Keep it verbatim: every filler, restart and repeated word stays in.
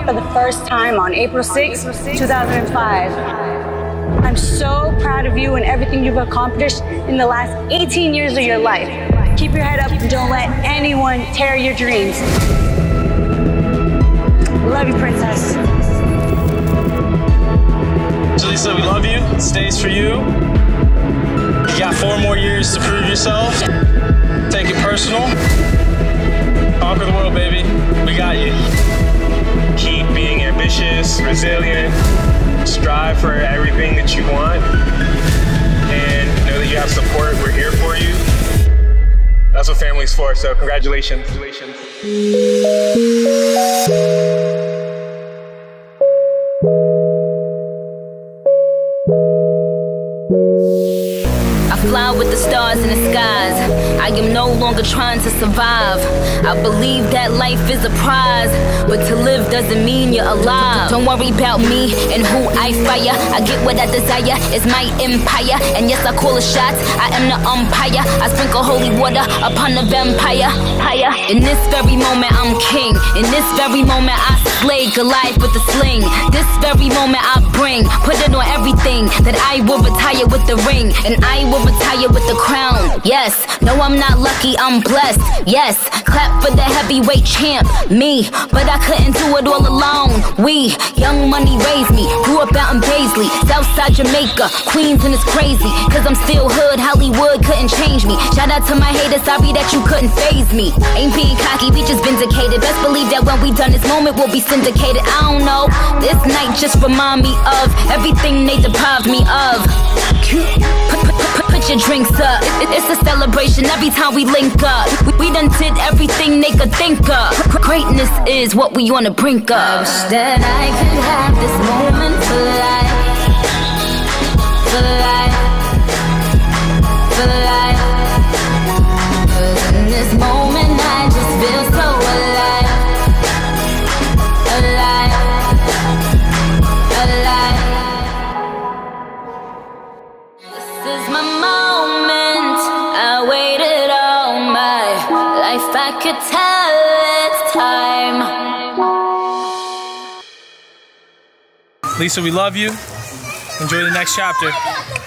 for the first time on April sixth, two thousand five. I'm so proud of you and everything you've accomplished in the last eighteen years of your life. Keep your head up and don't let anyone tear your dreams. Love you, princess. Jaleesa, we love you. It stays for you. You got four more years to prove yourself. Take it personal. Conquer the world, baby. We got you. Keep being ambitious, resilient. Strive for everything that you want. And know that you have support. We're here for you. That's what family's for, so congratulations. Congratulations. I fly with the stars in the skies. I am no longer trying to survive. I believe that life is a prize, but to live doesn't mean you're alive. Don't worry about me and who I fire. I get what I desire, it's my empire. And yes, I call the shots, I am the umpire. I sprinkle holy water upon the vampire. In this very moment I'm king. In this very moment I slay Goliath with the sling. This very moment I bring, put it on everything, that I will retire with the ring. And I will retire with the crown. Yes, no, I'm not lucky, I'm blessed. Yes, clap for the heavyweight champ, me. But I couldn't do it all alone. We, Young Money raised me. Grew up out in Paisley, Southside Jamaica, Queens, and it's crazy, cause I'm still hood, Hollywood couldn't change me. Shout out to my haters, sorry that you couldn't faze me. Ain't being cocky, we just vindicated. Best believe that when we done this moment we'll be syndicated. I don't know, this night just remind me of everything they deprived me of. Put, put, put, put your drinks up. It, it's a celebration every time we link up. We, we done did everything they could think of. Greatness is what we on the brink of. I wish that I could have this moment for life, for life, for life. Cause in this moment I just feel so alive, alive, alive. This is my moment, I waited all my life, I could tell it's time. Lisa, we love you. Enjoy the next chapter.